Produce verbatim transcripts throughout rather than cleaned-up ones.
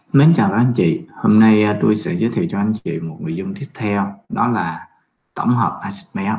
Mến chào các anh chị, hôm nay à, tôi sẽ giới thiệu cho anh chị một nội dung tiếp theo, đó là tổng hợp axit béo.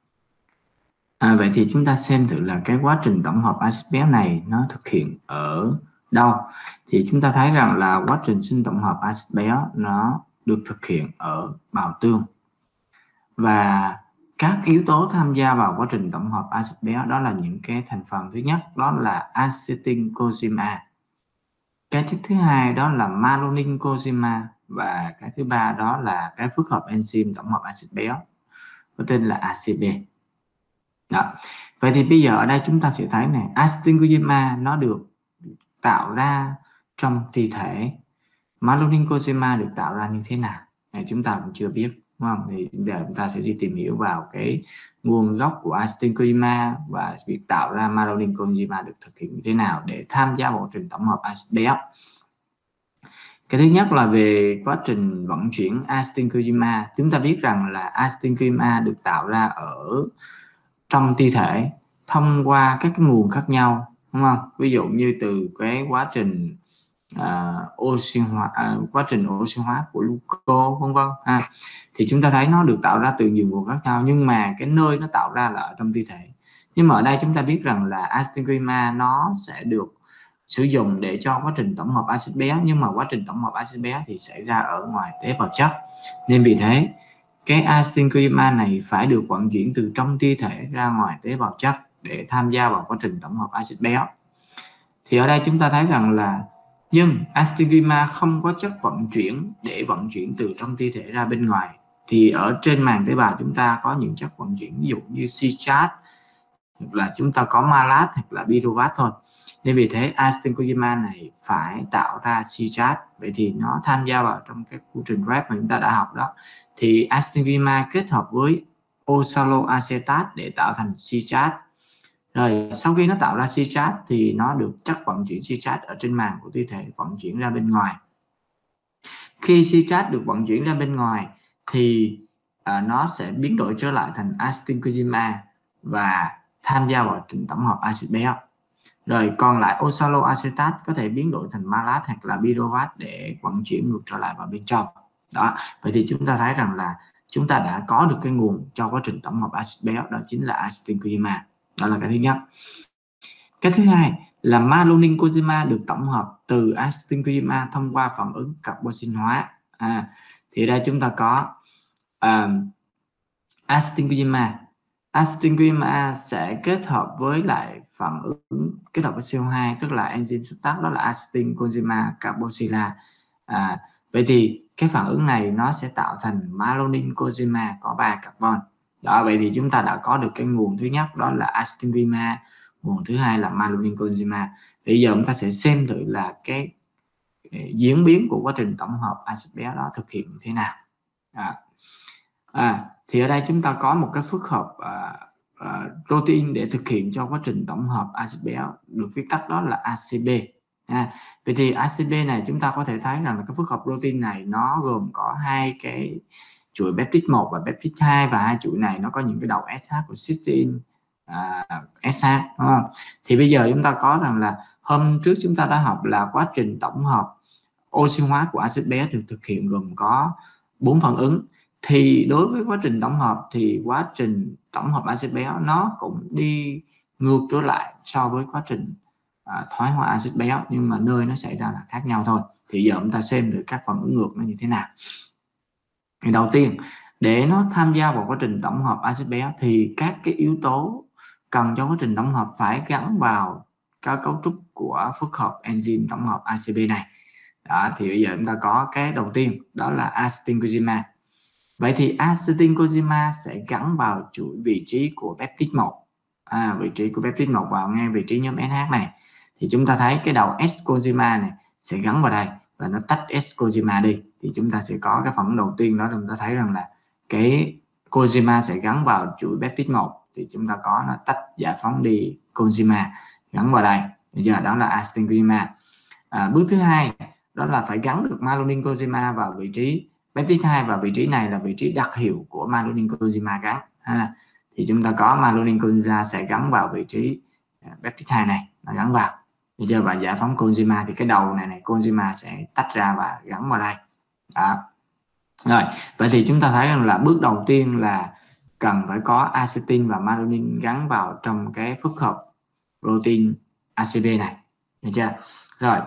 À, vậy thì chúng ta xem thử là cái quá trình tổng hợp axit béo này nó thực hiện ở đâu. Thì chúng ta thấy rằng là quá trình sinh tổng hợp axit béo nó được thực hiện ở bào tương, và các yếu tố tham gia vào quá trình tổng hợp axit béo đó là những cái thành phần. Thứ nhất đó là acetylcoenzyme, cái thứ hai đó là malonyl coenzyme, và cái thứ ba đó là cái phức hợp enzyme tổng hợp axit béo có tên là a xê bê. Đó. Vậy thì bây giờ ở đây chúng ta sẽ thấy này, acetylcoenzyme nó được tạo ra trong thi thể, malonyl coenzyme được tạo ra như thế nào này chúng ta cũng chưa biết, đúng không? Thì giờ chúng ta sẽ đi tìm hiểu vào cái nguồn gốc của acetylcoenzyme và việc tạo ra malonyl coenzyme được thực hiện như thế nào để tham gia vào quá trình tổng hợp axit béo. Cái thứ nhất là về quá trình vận chuyển acetylcoenzyme. Chúng ta biết rằng là acetylcoenzyme được tạo ra ở trong ti thể thông qua các cái nguồn khác nhau, đúng không? Ví dụ như từ cái quá trình uh, oxy hóa, uh, quá trình oxy hóa của gluco, vân vân ha. Thì chúng ta thấy nó được tạo ra từ nhiều nguồn khác nhau, nhưng mà cái nơi nó tạo ra là ở trong ti thể. Nhưng mà ở đây chúng ta biết rằng là acetylcoenzyme nó sẽ được sử dụng để cho quá trình tổng hợp axit béo, nhưng mà quá trình tổng hợp axit béo thì xảy ra ở ngoài tế bào chất, nên vì thế cái acetylcoenzyme này phải được vận chuyển từ trong ti thể ra ngoài tế bào chất để tham gia vào quá trình tổng hợp axit béo. Thì ở đây chúng ta thấy rằng là nhưng acetylcoenzyme không có chất vận chuyển để vận chuyển từ trong ti thể ra bên ngoài. Thì ở trên màng tế bào chúng ta có những chất vận chuyển, ví dụ như citrat, hoặc là chúng ta có malat hoặc là pyruvat thôi. Nên vì thế acetylcoenzyme này phải tạo ra citrat. Vậy thì nó tham gia vào trong cái quy trình rep mà chúng ta đã học đó. Thì acetylcoenzyme kết hợp với oxaloacetat để tạo thành citrat. Rồi sau khi nó tạo ra citrat thì nó được chất vận chuyển citrat ở trên màng của ti thể vận chuyển ra bên ngoài. Khi citrat được vận chuyển ra bên ngoài thì à, nó sẽ biến đổi trở lại thành acetylcoenzyme và tham gia vào trình tổng hợp axit béo. Rồi còn lại oxaloacetat có thể biến đổi thành malat hoặc là pyruvat để vận chuyển ngược trở lại vào bên trong. Đó, vậy thì chúng ta thấy rằng là chúng ta đã có được cái nguồn cho quá trình tổng hợp axit béo, đó chính là acetylcoenzyme. Đó là cái thứ nhất. Cái thứ hai là malonyl coenzyme được tổng hợp từ acetylcoenzyme thông qua phản ứng carboxyl hóa. À, thì đây chúng ta có uh, acetylcoenzyme. Acetylcoenzyme sẽ kết hợp với lại phản ứng kết hợp với xê o hai, tức là enzyme xuất tác, đó là acetylcoenzyme carboxyla. À, vậy thì cái phản ứng này nó sẽ tạo thành malonyl coenzyme có ba carbon. Đó, vậy thì chúng ta đã có được cái nguồn thứ nhất, đó là acetylcoenzyme, nguồn thứ hai là malonyl coenzyme. Bây giờ chúng ta sẽ xem thử là cái diễn biến của quá trình tổng hợp axit béo đó thực hiện như thế nào. À, à, thì ở đây chúng ta có một cái phức hợp à, à, protein để thực hiện cho quá trình tổng hợp axit béo, được viết tắt đó là a xê bê. À, vậy thì a xê bê này chúng ta có thể thấy rằng là cái phức hợp protein này nó gồm có hai cái chuỗi peptide một và peptide hai, và hai chuỗi này nó có những cái đầu ét hát của cysteine, à, ét hát, đúng không? Thì bây giờ chúng ta có rằng là hôm trước chúng ta đã học là quá trình tổng hợp oxy hóa của axit béo được thực hiện gồm có bốn phản ứng. Thì đối với quá trình tổng hợp thì quá trình tổng hợp axit béo nó cũng đi ngược trở lại so với quá trình à, thoái hóa axit béo, nhưng mà nơi nó xảy ra là khác nhau thôi. Thì giờ chúng ta xem được các phản ứng ngược nó như thế nào. Thì đầu tiên, để nó tham gia vào quá trình tổng hợp axit béo thì các cái yếu tố cần cho quá trình tổng hợp phải gắn vào các cấu trúc của phức hợp enzyme tổng hợp a xê bê này. Đó, thì bây giờ chúng ta có cái đầu tiên đó là acetylcoenzyme. Vậy thì acetylcoenzyme sẽ gắn vào chuỗi vị trí của peptide một. À, vị trí của peptide một vào ngay vị trí nhóm ét hát này. Thì chúng ta thấy cái đầu S-coenzyme này sẽ gắn vào đây và nó tách S-coenzyme đi. Thì chúng ta sẽ có cái phản ứng đầu tiên đó, chúng ta thấy rằng là cái coenzyme sẽ gắn vào chuỗi peptide một. Thì chúng ta có nó tách giải phóng đi coenzyme gắn vào đây. Bây giờ đó là acetylcoenzyme. À, bước thứ hai đó là phải gắn được malonyl coenzyme vào vị trí peptide hai, và vị trí này là vị trí đặc hiệu của malonyl coenzyme gắn. Ha. Thì chúng ta có malonyl coenzyme sẽ gắn vào vị trí peptide hai này, nó gắn vào. Được chưa? Và giải phóng coenzyme thì cái đầu này này coenzyme sẽ tách ra và gắn vào đây. Đó. Rồi, vậy thì chúng ta thấy rằng là bước đầu tiên là cần phải có acetin và maltonin gắn vào trong cái phức hợp protein a xê bê này. Được chưa? Rồi,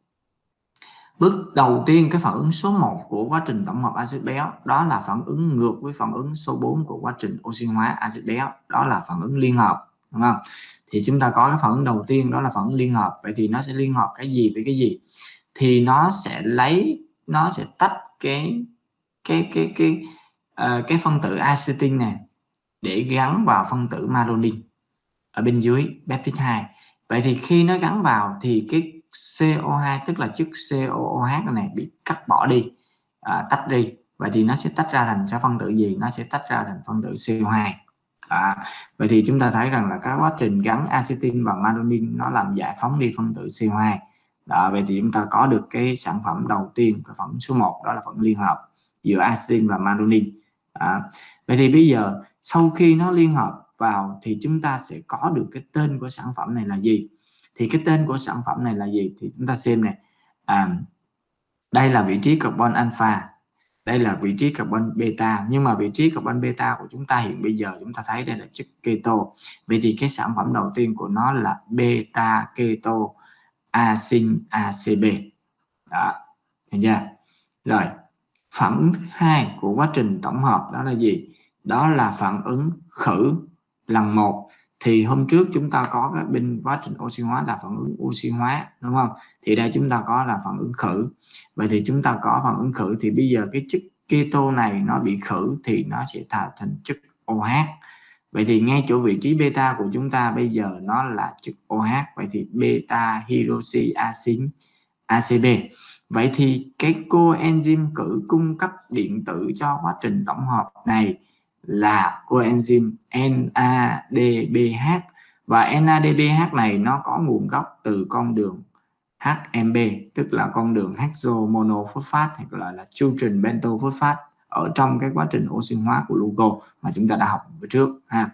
bước đầu tiên cái phản ứng số một của quá trình tổng hợp axit béo đó là phản ứng ngược với phản ứng số bốn của quá trình oxy hóa axit béo, đó là phản ứng liên hợp, đúng không? Thì chúng ta có cái phản ứng đầu tiên đó là phản ứng liên hợp. Vậy thì nó sẽ liên hợp cái gì với cái gì? Thì nó sẽ lấy nó sẽ tách cái cái cái cái uh, cái phân tử acetin này để gắn vào phân tử maltonin ở bên dưới peptide hai. Vậy thì khi nó gắn vào thì cái xê o hai tức là chất xê o ô hát này bị cắt bỏ đi, à, tách đi. Vậy thì nó sẽ tách ra thành cái phân tử gì? Nó sẽ tách ra thành phân tử xê o hai. À, vậy thì chúng ta thấy rằng là cái quá trình gắn acetin và maltonin nó làm giải phóng đi phân tử xê o hai. Đó, vậy thì chúng ta có được cái sản phẩm đầu tiên, cái phản ứng số một đó là phản ứng liên hợp giữa acetin và maltonin. À, vậy thì bây giờ sau khi nó liên hợp vào thì chúng ta sẽ có được cái tên của sản phẩm này là gì? Thì cái tên của sản phẩm này là gì? Thì chúng ta xem này. À, đây là vị trí carbon alpha, đây là vị trí carbon beta, nhưng mà vị trí carbon beta của chúng ta hiện bây giờ chúng ta thấy đây là chất keto. Vậy thì cái sản phẩm đầu tiên của nó là beta keto asin a xê bê. Đó, thấy chưa? Rồi, phản ứng thứ hai của quá trình tổng hợp đó là gì? Đó là phản ứng khử lần một. Thì hôm trước chúng ta có cái bên quá trình oxy hóa là phản ứng oxy hóa, đúng không? Thì đây chúng ta có là phản ứng khử. Vậy thì chúng ta có phản ứng khử thì bây giờ cái chất keto này nó bị khử thì nó sẽ tạo thành chất OH. Vậy thì ngay chỗ vị trí beta của chúng ta bây giờ nó là chất OH. Vậy thì beta hydroxyasin a xê bê. Vậy thì cái coenzyme khử cung cấp điện tử cho quá trình tổng hợp này là coenzyme en a đê bê hát, và en a đê bê hát này nó có nguồn gốc từ con đường hát em bê, tức là con đường hexomonophosphate hay gọi là children bentophosphate ở trong cái quá trình oxy hóa của glucose mà chúng ta đã học vừa trước ha.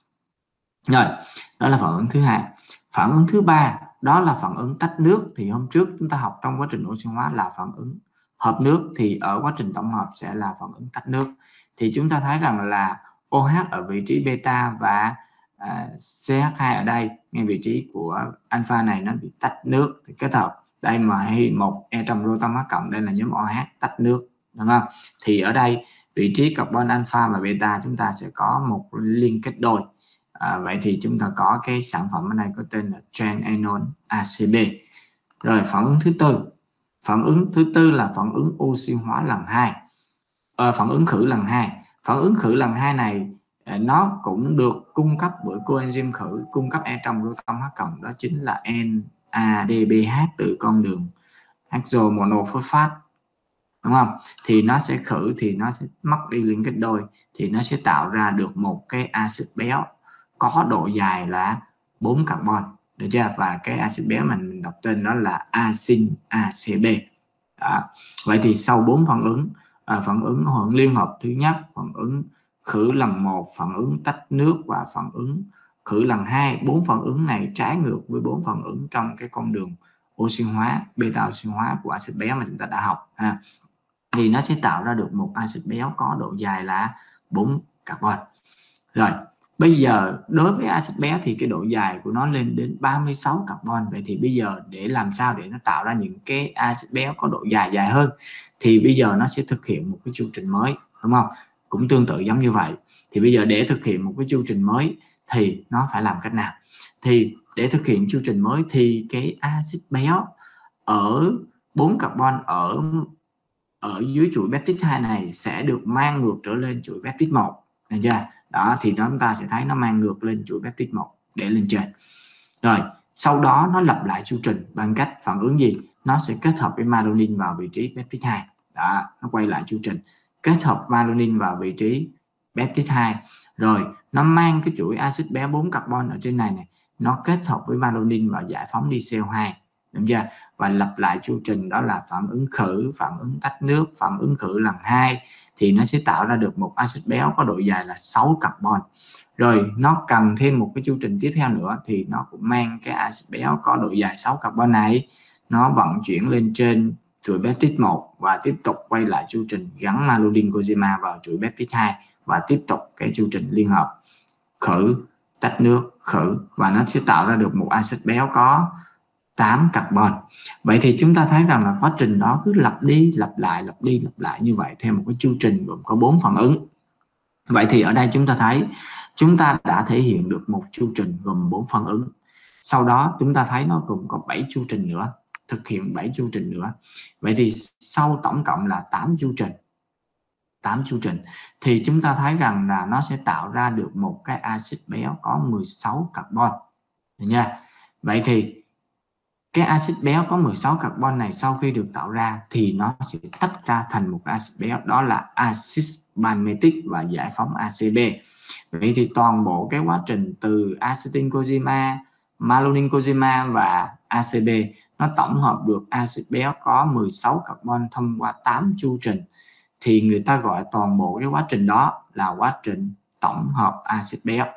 Rồi, đó là phản ứng thứ hai. Phản ứng thứ ba đó là phản ứng tách nước. Thì hôm trước chúng ta học trong quá trình oxy hóa là phản ứng hợp nước, thì ở quá trình tổng hợp sẽ là phản ứng tách nước. Thì chúng ta thấy rằng là OH ở vị trí beta và à, xê hát hai ở đây ngay vị trí của alpha này nó bị tách nước thì kết hợp đây mà hay một e trầm proton H cộng, đây là nhóm OH tách nước, đúng không? Thì ở đây vị trí carbon alpha và beta chúng ta sẽ có một liên kết đôi. À, vậy thì chúng ta có cái sản phẩm ở đây có tên là transenol a xê bê. Rồi phản ứng thứ tư, phản ứng thứ tư là phản ứng oxy hóa lần hai, à, phản ứng khử lần hai. Phản ứng khử lần hai này nó cũng được cung cấp bởi coenzyme khử cung cấp e trong proton H cộng, đó chính là en a đê bê hát từ con đường hexomonophosphate, đúng không? Thì nó sẽ khử thì nó sẽ mất đi liên kết đôi, thì nó sẽ tạo ra được một cái axit béo có độ dài là bốn carbon, được chưa? Và cái axit béo mình đọc tên đó là asin a xê bê. Đó. Vậy thì sau bốn phản ứng, à, phản ứng phản ứng liên hợp thứ nhất, phản ứng khử lần một, phản ứng tách nước và phản ứng khử lần hai, bốn phản ứng này trái ngược với bốn phản ứng trong cái con đường oxy hóa, beta oxy hóa của axit béo mà chúng ta đã học ha. Thì nó sẽ tạo ra được một axit béo có độ dài là bốn carbon. Rồi, bây giờ đối với axit béo thì cái độ dài của nó lên đến ba mươi sáu carbon. Vậy thì bây giờ để làm sao để nó tạo ra những cái axit béo có độ dài dài hơn thì bây giờ nó sẽ thực hiện một cái chu trình mới, đúng không? Cũng tương tự giống như vậy. Thì bây giờ để thực hiện một cái chu trình mới thì nó phải làm cách nào? Thì để thực hiện chu trình mới thì cái axit béo ở bốn carbon ở ở dưới chuỗi peptide hai này sẽ được mang ngược trở lên chuỗi peptide một, được chưa? Đó, thì chúng ta sẽ thấy nó mang ngược lên chuỗi peptide một để lên trên. Rồi sau đó nó lặp lại chu trình bằng cách phản ứng gì? Nó sẽ kết hợp với maltonin vào vị trí peptide hai. Đó, nó quay lại chu trình kết hợp maltonin vào vị trí peptide hai, rồi nó mang cái chuỗi axit béo bốn carbon ở trên này này, nó kết hợp với maltonin và giải phóng đi xê o hai, đúng chưa? Và lặp lại chu trình đó là phản ứng khử, phản ứng tách nước, phản ứng khử lần hai, thì nó sẽ tạo ra được một axit béo có độ dài là sáu carbon. rồi nó cần thêm một cái chu trình tiếp theo nữa thì nó cũng mang cái axit béo có độ dài sáu carbon này, nó vận chuyển lên trên chuỗi peptide một và tiếp tục quay lại chu trình gắn malodin coenzima vào chuỗi peptide hai và tiếp tục cái chu trình liên hợp khử, tách nước, khử, và nó sẽ tạo ra được một axit béo có tám carbon. Vậy thì chúng ta thấy rằng là quá trình đó cứ lặp đi lặp lại lặp đi lặp lại như vậy theo một cái chu trình gồm có bốn phản ứng. Vậy thì ở đây chúng ta thấy chúng ta đã thể hiện được một chu trình gồm bốn phản ứng. Sau đó chúng ta thấy nó gồm có bảy chu trình nữa, thực hiện bảy chu trình nữa. Vậy thì sau tổng cộng là tám chu trình. tám chu trình thì chúng ta thấy rằng là nó sẽ tạo ra được một cái axit béo có mười sáu carbon. Được nha. Vậy thì cái axit béo có mười sáu carbon này sau khi được tạo ra thì nó sẽ tách ra thành một axit béo, đó là axit palmitic và giải phóng a xê bê. Vậy thì toàn bộ cái quá trình từ acetylcholine coenzima, malonine coenzima và a xê bê nó tổng hợp được axit béo có mười sáu carbon thông qua tám chu trình, thì người ta gọi toàn bộ cái quá trình đó là quá trình tổng hợp axit béo.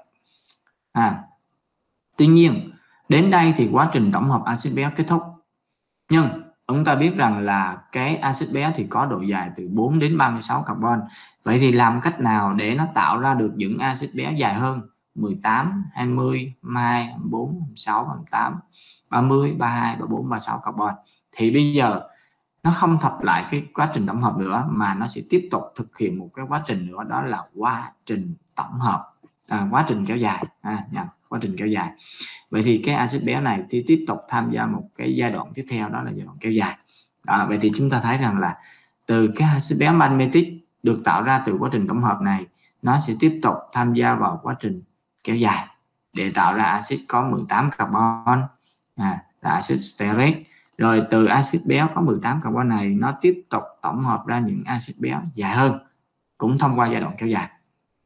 À, tuy nhiên đến đây thì quá trình tổng hợp axit béo kết thúc, nhưng chúng ta biết rằng là cái axit béo thì có độ dài từ bốn đến ba mươi sáu carbon. Vậy thì làm cách nào để nó tạo ra được những axit béo dài hơn mười tám, hai mươi, hai mươi hai, hai mươi bốn, hai mươi sáu, hai mươi tám, ba mươi, ba mươi hai, ba mươi bốn, ba mươi sáu carbon? Thì bây giờ nó không thập lại cái quá trình tổng hợp nữa mà nó sẽ tiếp tục thực hiện một cái quá trình nữa, đó là quá trình tổng hợp, à, quá trình kéo dài, à, nhầm, quá trình kéo dài. Vậy thì cái axit béo này thì tiếp tục tham gia một cái giai đoạn tiếp theo, đó là giai đoạn kéo dài. Đó, vậy thì chúng ta thấy rằng là từ cái axit béo palmitic được tạo ra từ quá trình tổng hợp này, nó sẽ tiếp tục tham gia vào quá trình kéo dài để tạo ra axit có mười tám carbon, à, là axit stearic. Rồi từ axit béo có mười tám carbon này nó tiếp tục tổng hợp ra những axit béo dài hơn, cũng thông qua giai đoạn kéo dài.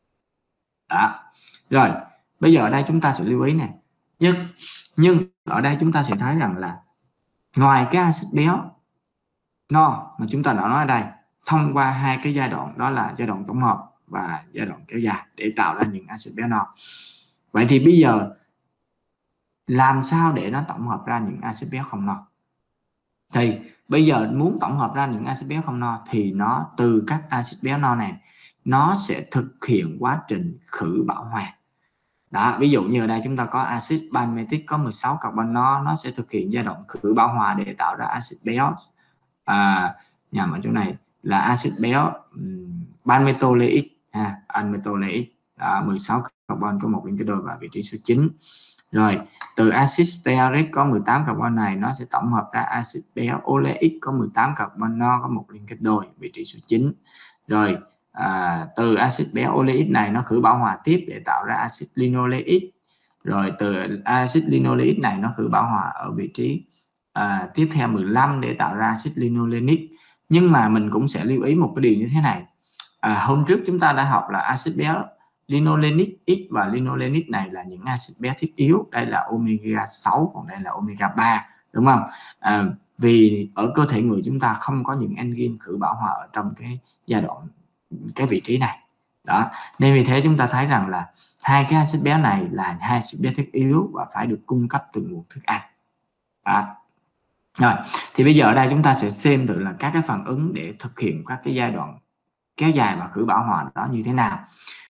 Đó. Rồi bây giờ ở đây chúng ta sẽ lưu ý này, nhưng nhưng ở đây chúng ta sẽ thấy rằng là ngoài cái axit béo no mà chúng ta đã nói ở đây, thông qua hai cái giai đoạn, đó là giai đoạn tổng hợp và giai đoạn kéo dài để tạo ra những axit béo no. Vậy thì bây giờ làm sao để nó tổng hợp ra những axit béo không no? Thì bây giờ muốn tổng hợp ra những axit béo không no thì nó từ các axit béo no này nó sẽ thực hiện quá trình khử bảo hòa. Đó, ví dụ như ở đây chúng ta có axit palmitic có mười sáu carbon, nó nó sẽ thực hiện giai đoạn khử bảo hòa để tạo ra axit béo, à, nhằm ở chỗ này là axit béo um, palmitoleic, ha, palmitoleic, à, mười sáu carbon có một liên kết đôi vào vị trí số chín. Rồi từ axit stearic có mười tám carbon này nó sẽ tổng hợp ra axit béo oleic có mười tám carbon, nó có một liên kết đôi vị trí số chín. Rồi à, từ axit béo oleic này nó khử bảo hòa tiếp để tạo ra axit linoleic. Rồi từ axit linoleic này nó khử bảo hòa ở vị trí à, tiếp theo mười lăm để tạo ra axit linolenic. Nhưng mà mình cũng sẽ lưu ý một cái điều như thế này, à, hôm trước chúng ta đã học là axit béo linolenic X và linolenic này là những axit béo thiết yếu, đây là omega sáu, còn đây là omega ba, đúng không? À, vì ở cơ thể người chúng ta không có những enzyme khử bảo hòa ở trong cái giai đoạn, cái vị trí này. Đó, nên vì thế chúng ta thấy rằng là hai cái axit béo này là hai axit béo thiết yếu và phải được cung cấp từ nguồn thức ăn. Đó. Rồi, thì bây giờ ở đây chúng ta sẽ xem được là các cái phản ứng để thực hiện các cái giai đoạn kéo dài và khử bảo hòa đó như thế nào.